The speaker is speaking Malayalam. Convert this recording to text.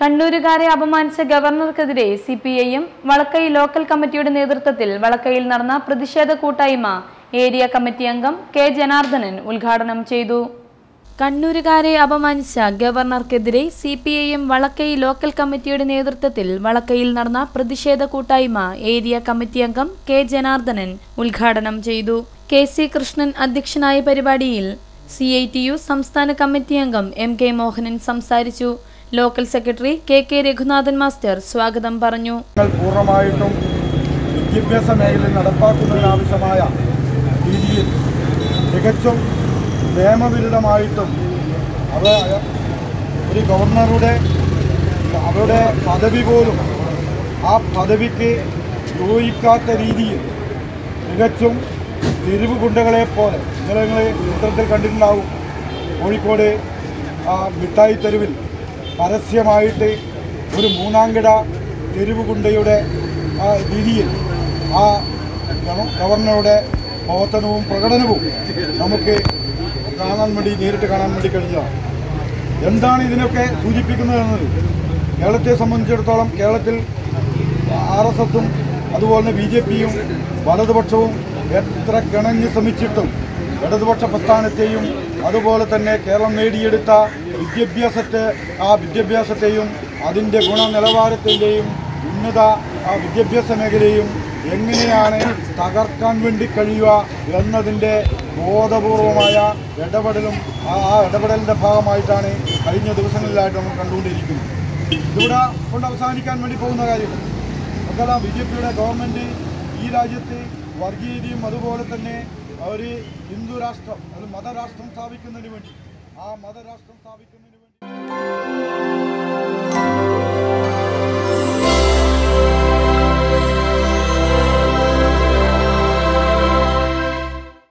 കണ്ണൂരുകാരെ അപമാനിച്ച ഗവർണർക്കെതിരെ സിപിഐഎം വളക്കൈ ലോക്കൽ കമ്മിറ്റിയുടെ നേതൃത്വത്തിൽ വളക്കൈയിൽ നടന്ന പ്രതിഷേധ കൂട്ടായ്മ ഏരിയ കമ്മിറ്റി അംഗം കെ ജനാർദ്ദനൻ ഉദ്ഘാടനം ചെയ്തു. കണ്ണൂരുകാരെ അപമാനിച്ച ഗവർണർക്കെതിരെ സിപിഐഎം വളക്കൈ ലോക്കൽ കമ്മിറ്റിയുടെ നേതൃത്വത്തിൽ വളക്കൈയിൽ നടന്ന പ്രതിഷേധ കൂട്ടായ്മ ഏരിയ കമ്മിറ്റി അംഗം കെ ജനാർദ്ദനൻ ഉദ്ഘാടനം ചെയ്തു. കെ സി കൃഷ്ണൻ അധ്യക്ഷനായ പരിപാടിയിൽ CITU സംസ്ഥാന കമ്മിറ്റി അംഗം MK മോഹനൻ സംസാരിച്ചു. Local secretary KK Raghunathan master സ്വാഗതം പറഞ്ഞു. പൂർണ്ണമായിട്ടും വിദ്യാഭ്യാസ മേഖലയിൽ നടപ്പാക്കുന്നതിനാവശ്യമായ രീതിയിൽ തികച്ചും നിയമവിരുദ്ധമായിട്ടും ഒരു ഗവർണറുടെ അവരുടെ പദവി പോലും ആ പദവിക്ക് യോജിക്കാത്ത രീതിയിൽ തികച്ചും തെരുവ് ഗുണ്ടകളെ പോലെ നിങ്ങൾ ചിത്രത്തിൽ കണ്ടിട്ടുണ്ടാവും. കോഴിക്കോട് മിഠായി തെരുവിൽ പരസ്യമായിട്ട് ഒരു മൂന്നാംകിട തെരുവ് ഗുണ്ടയുടെ രീതിയിൽ ആ ഗവർണറുടെ പ്രവർത്തനവും പ്രകടനവും നമുക്ക് നേരിട്ട് കാണാൻ വേണ്ടി കഴിഞ്ഞതാണ്. എന്താണ് ഇതിനൊക്കെ സൂചിപ്പിക്കുന്നതെന്നത് കേരളത്തെ സംബന്ധിച്ചിടത്തോളം കേരളത്തിൽ RSSും അതുപോലെ തന്നെ BJPയും വലതുപക്ഷവും എത്ര കിണഞ്ഞ് ശ്രമിച്ചിട്ടും ഇടതുപക്ഷ പ്രസ്ഥാനത്തെയും അതുപോലെ തന്നെ കേരളം നേടിയെടുത്ത വിദ്യാഭ്യാസത്തെയും അതിൻ്റെ ഗുണനിലവാരത്തിൻ്റെയും ഉന്നത വിദ്യാഭ്യാസ മേഖലയും എങ്ങനെയാണ് തകർക്കാൻ വേണ്ടി കഴിയുക എന്നതിൻ്റെ ബോധപൂർവമായ ഇടപെടലും ആ ഇടപെടലിൻ്റെ ഭാഗമായിട്ടാണ് കഴിഞ്ഞ ദിവസങ്ങളിലായിട്ട് നമ്മൾ കണ്ടുകൊണ്ടിരിക്കുന്നത്. ഇതിവിടെ കൊണ്ട് അവസാനിക്കാൻ വേണ്ടി പോകുന്ന കാര്യം നമുക്കെല്ലാം BJPയുടെ ഗവൺമെൻറ് ഈ രാജ്യത്ത് വർഗീയതയും അതുപോലെ തന്നെ ഒരു ഹിന്ദു രാഷ്ട്രം ഒരു മതരാഷ്ട്രം സ്ഥാപിക്കുന്നതിന് വേണ്ടി